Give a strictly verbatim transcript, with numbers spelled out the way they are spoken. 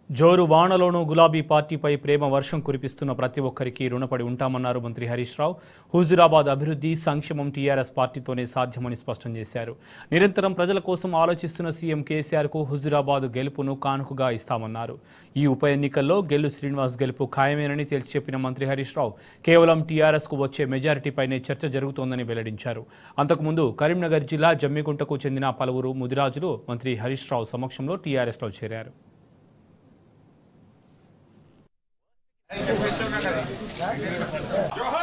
జోరు వానలోనూ గులాబీ పార్టీపై ప్రేమ వర్షం కురిపిస్తున్న ప్రతి ఒక్కరికి రుణపడి ఉంటామన్నారు మంత్రి హరీష్ రావు. హుజూరాబాద్ అభివృద్ధి సంక్షేమం టీఆర్ఎస్ పార్టీతోనే సాధ్యమని స్పష్టం చేశారు. నిరంతరం ప్రజల కోసం ఆలోచిస్తున్న సీఎం కేసీఆర్కు హుజూరాబాద్ గెలుపును కానుకగా ఇస్తామన్నారు. ఈ ఉప ఎన్నికల్లో గెల్లు శ్రీనివాస్ గెలుపు ఖాయమేనని తేల్చి చెప్పిన మంత్రి హరీష్ రావు కేవలం టీఆర్ఎస్కు వచ్చే మెజారిటీపైనే చర్చ జరుగుతోందని వెల్లడించారు. అంతకుముందు కరీంనగర్ జిల్లా జమ్మికుంటకు చెందిన పలువురు ముదిరాజులు మంత్రి హరీష్ రావు సమక్షంలో టీఆర్ఎస్లో చేరారు. जोहार